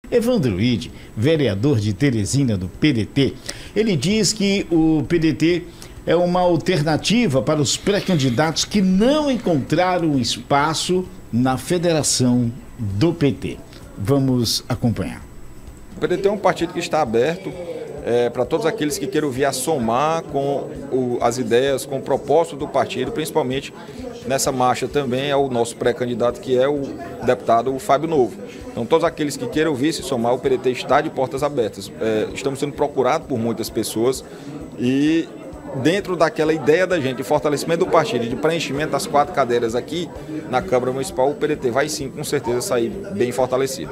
Evandro Ide, vereador de Teresina do PDT, ele diz que o PDT é uma alternativa para os pré-candidatos que não encontraram espaço na federação do PT. Vamos acompanhar. O PDT é um partido que está aberto para todos aqueles que queiram vir a somar com as ideias, com o propósito do partido, principalmente nessa marcha também é o nosso pré-candidato, que é o deputado Fábio Novo. Então, todos aqueles que queiram vir se somar, o PDT está de portas abertas. Estamos sendo procurados por muitas pessoas e dentro daquela ideia da gente de fortalecimento do partido e de preenchimento das 4 cadeiras aqui na Câmara Municipal, o PDT vai sim, com certeza, sair bem fortalecido.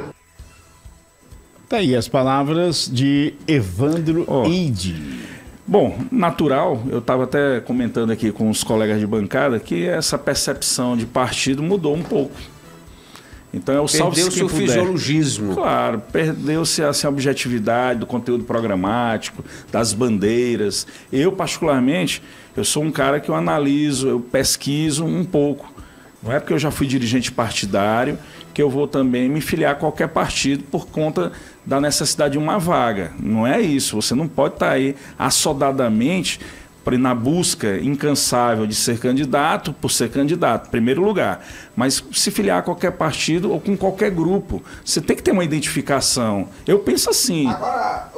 Tá aí as palavras de Evandro Ide. Bom, natural, eu estava até comentando aqui com os colegas de bancada que essa percepção de partido mudou um pouco. Então é o perdeu-se o fisiologismo. Claro, perdeu-se assim, a objetividade do conteúdo programático, das bandeiras. Eu, particularmente, eu sou um cara que eu analiso, eu pesquiso um pouco. Não é porque eu já fui dirigente partidário que eu vou também me filiar a qualquer partido por conta da necessidade de uma vaga. Não é isso. Você não pode estar aí assodadamente na busca incansável de ser candidato por ser candidato, em primeiro lugar. Mas se filiar a qualquer partido ou com qualquer grupo, você tem que ter uma identificação. Eu penso assim. Agora,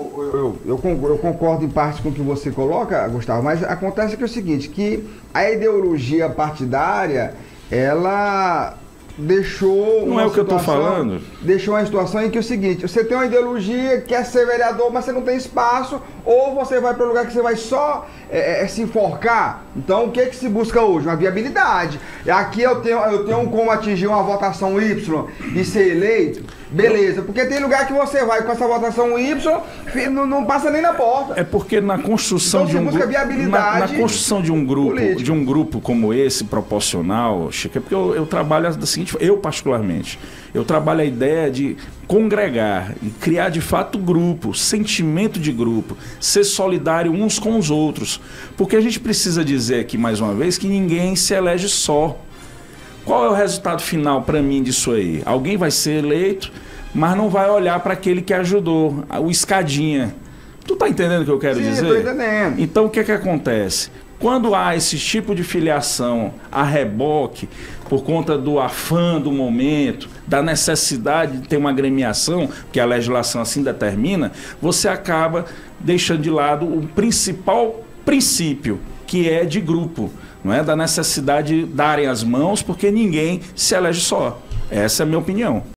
eu concordo em parte com o que você coloca, Gustavo, mas acontece que é o seguinte, que a ideologia partidária, ela deixou... Não é o que eu estou falando? Deixou uma situação em que é o seguinte, você tem uma ideologia, quer ser vereador, mas você não tem espaço, ou você vai para um lugar que você vai só se enforcar. Então, o que se busca hoje? Uma viabilidade. Aqui eu tenho como atingir uma votação Y e ser eleito, beleza. Porque tem lugar que você vai com essa votação Y, não passa nem na porta. É porque na construção então, de um grupo... Na construção de um grupo como esse, proporcional, Chico, é porque eu trabalho da seguinte... Eu, particularmente, eu trabalho a ideia de congregar e criar, de fato, grupo, sentimento de grupo, ser solidário uns com os outros. Porque a gente precisa dizer aqui, mais uma vez, que ninguém se elege só. Qual é o resultado final para mim disso aí? Alguém vai ser eleito, mas não vai olhar para aquele que ajudou, o escadinha. Tu tá entendendo o que eu quero dizer? Sim, tô entendendo. Então, o que acontece? Quando há esse tipo de filiação a reboque, por conta do afã do momento, da necessidade de ter uma agremiação, que a legislação assim determina, você acaba deixando de lado o principal princípio, que é de grupo, não é? Da necessidade de darem as mãos, porque ninguém se elege só. Essa é a minha opinião.